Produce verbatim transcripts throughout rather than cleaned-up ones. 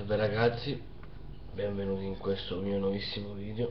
Salve ragazzi, benvenuti in questo mio nuovissimo video.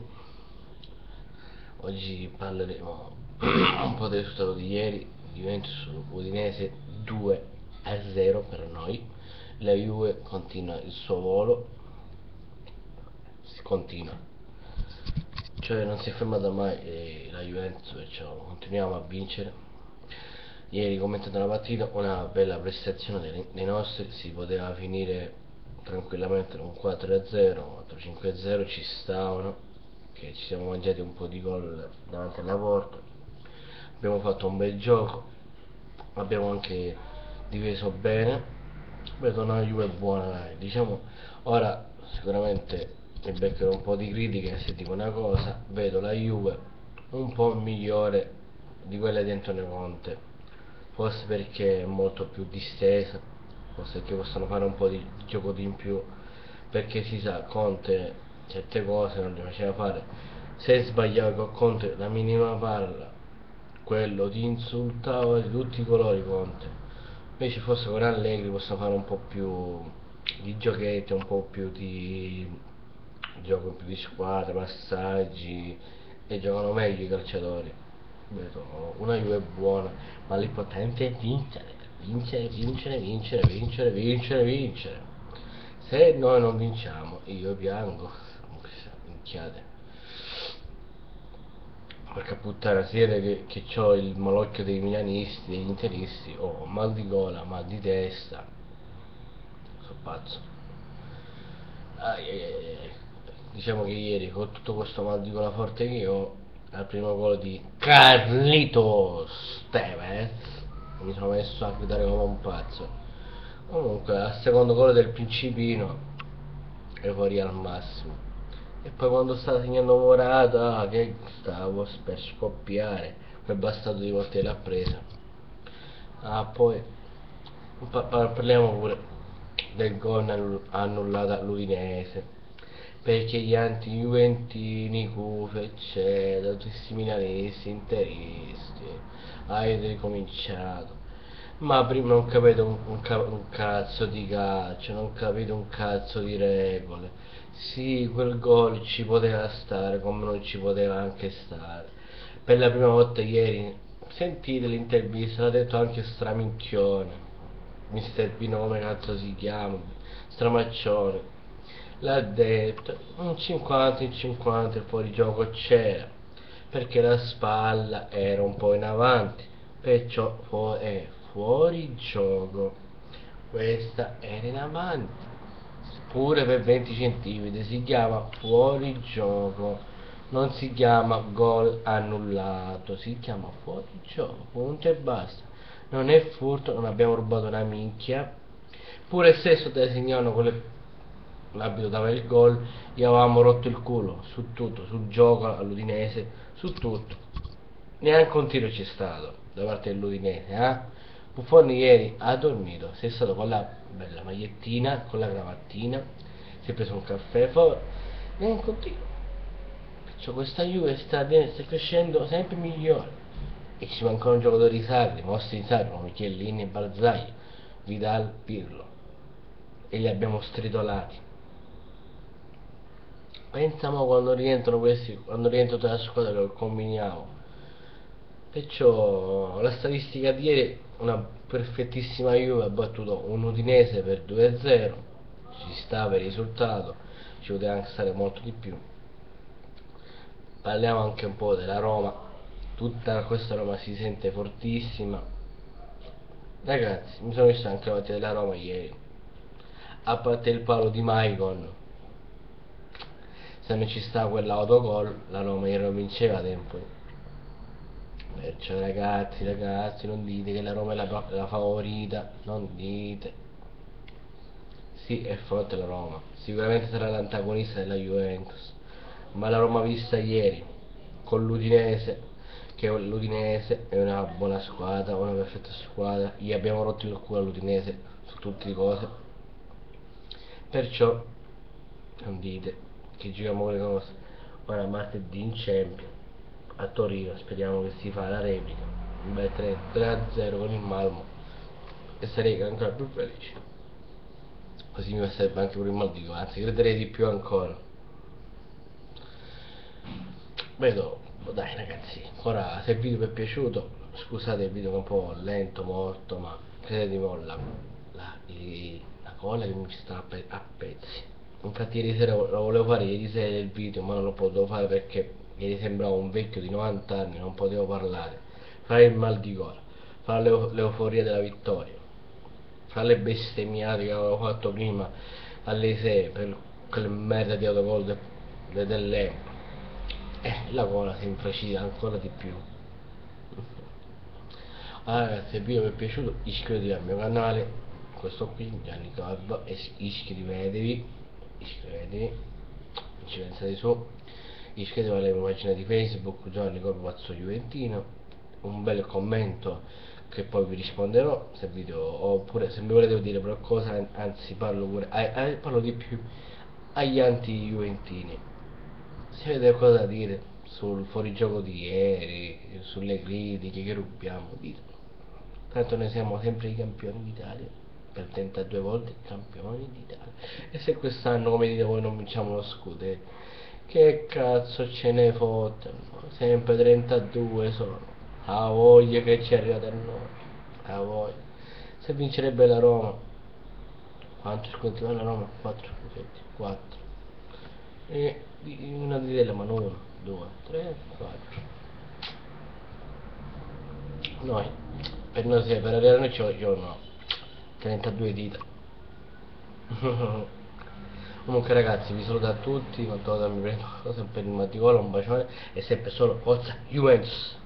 Oggi parleremo un po' del risultato di ieri. Juventus Udinese due a zero per noi. La Juve continua il suo volo, si continua, cioè non si è fermata mai eh, la Juventus, perciò continuiamo a vincere. Ieri, commentando la partita, una bella prestazione dei, dei nostri. Si poteva finire tranquillamente un quattro a zero, quattro cinque a zero, ci stavano, che ci siamo mangiati un po' di gol davanti alla porta. Abbiamo fatto un bel gioco, abbiamo anche difeso bene. Vedo una Juve buona, dai. Diciamo, ora sicuramente mi beccherò un po' di critiche se dico una cosa. Vedo la Juve un po' migliore di quella di Antonio Conte, forse perché è molto più distesa, forse perché possono fare un po' di gioco di in più, perché si sa, Conte certe cose non le faceva fare. Se sbagliava con Conte la minima palla, quello ti insultava di tutti i colori Conte. Invece forse con Allegri possono fare un po' più di giochetti, un po' più di gioco più di squadra, passaggi, e giocano meglio i calciatori. Vedo una Juve buona, ma l'importante è vincere, vincere, vincere, vincere, vincere, vincere, vincere. Se noi non vinciamo, io piango, minchiate. Porca puttana, si vede che, che ho il malocchio dei milanisti, degli interisti, ho oh, mal di gola, mal di testa, sono pazzo. Ai, ai, ai, ai. Diciamo che ieri, con tutto questo mal di gola forte che ho, al primo gol di Carlitos Tevez mi sono messo a gridare come un pazzo. Comunque al secondo gol del Principino euforia al massimo. E poi quando stava segnando Morata, che stavo per scoppiare, quel bastardo di volte l'ha presa. Ah, poi pa- pa- parliamo pure del gol annullato all'Udinese, perché gli anti-juventini, cufe, eccetera, tutti questi milanisti, interisti, avete ricominciato. Ma prima non capite un, un, ca- un cazzo di calcio, non capite un cazzo di regole. Sì, quel gol ci poteva stare, come non ci poteva anche stare. Per la prima volta ieri, sentite l'intervista, l'ha detto anche Straminchione, mister Pino come cazzo si chiama, Stramaccione, l'ha detto, un cinquanta in cinquanta il fuorigioco c'era, perché la spalla era un po' in avanti, perciò fu- è fuori gioco. Questa era in avanti, pure per venti centimetri, si chiama fuori gioco, non si chiama gol annullato, si chiama fuori gioco, punto e basta. Non è furto, non abbiamo rubato una minchia. Pure stesso te segnano con le- l'abito dava il gol, gli avevamo rotto il culo su tutto, sul gioco all'Udinese, su tutto. Neanche un tiro c'è stato da parte dell'Udinese, eh? Buffon ieri ha dormito, si è stato con la bella magliettina, con la cravattina, si è preso un caffè, poi neanche un tiro. Perciò questa Juve sta, sta crescendo sempre migliore. E ci mancano giocatori sacri, mostri sacri come Chiellini e Barzagli, Vidal, Pirlo. E li abbiamo stritolati. Pensiamo quando rientrano questi, quando rientra tutta la squadra che combiniamo. Perciò la statistica di ieri, una perfettissima Juve ha battuto un Udinese per due a zero, ci sta per il risultato, ci poteva anche stare molto di più. Parliamo anche un po' della Roma, tutta questa Roma si sente fortissima. Ragazzi, mi sono visto anche la partita della Roma ieri, a parte il palo di Maicon, se non ci sta quell'autogol la Roma ieri non vinceva a tempo. Perciò ragazzi, ragazzi, non dite che la Roma è la, la favorita, non dite. Sì, è forte la Roma, sicuramente sarà l'antagonista della Juventus, ma la Roma vista ieri con l'Udinese, che l'Udinese è una buona squadra, una perfetta squadra, gli abbiamo rotto il culo all'Udinese su tutte le cose, perciò non dite che giochiamo con le cose. Ora martedì in Champions a Torino, speriamo che si fa la replica, un bel tre a zero con il Malmo, e sarei ancora più felice. così mi passerebbe anche pure il mal di gola, anzi crederei di più ancora. Vedo, dai ragazzi, ora se il video vi è piaciuto, scusate il video che è un po' lento, morto, ma credetemi, la, la, la colla che mi sta a, pe a pezzi. Infatti ieri sera lo volevo fare ieri sera il video, ma non lo potevo fare perché ieri sembravo un vecchio di novanta anni, non potevo parlare, fare il mal di gola, fare l'euforia della vittoria, fare le bestemmiate che avevo fatto prima alle sei per quelle merda di autogol de, de, dell'Empoli. Eh, la gola si infracita ancora di più. Allora ragazzi, se il video vi è piaciuto iscrivetevi al mio canale, questo qui, Gianni Calva, e iscrivetevi, iscrivetevi, non ci pensate su, iscrivetevi alla mia pagina di Facebook, Gianni Calva Pazzo Juventino, un bel commento che poi vi risponderò, se video, oppure se mi volete dire qualcosa, anzi parlo pure, eh, parlo di più agli anti-juventini. Se avete qualcosa da dire sul fuorigioco di ieri, sulle critiche che rubiamo, ditelo. Tanto noi siamo sempre i campioni d'Italia, per trentadue volte campioni d'Italia. E se quest'anno, come dite voi, non vinciamo lo scudetto, che cazzo ce ne fottono? Sempre trentadue sono. A voglia che ci arrivate a noi. A voglia. Se vincerebbe la Roma, quanto sconti va la Roma? quattro sconti, quattro. E una di delle mano uno, due, tre, quattro. Noi, per noi per arrivare a noi ci vogliono trentadue dita. Comunque ragazzi, vi saluto a tutti, quanto mi prendo sempre il Matticola, un bacione e sempre solo forza Juventus.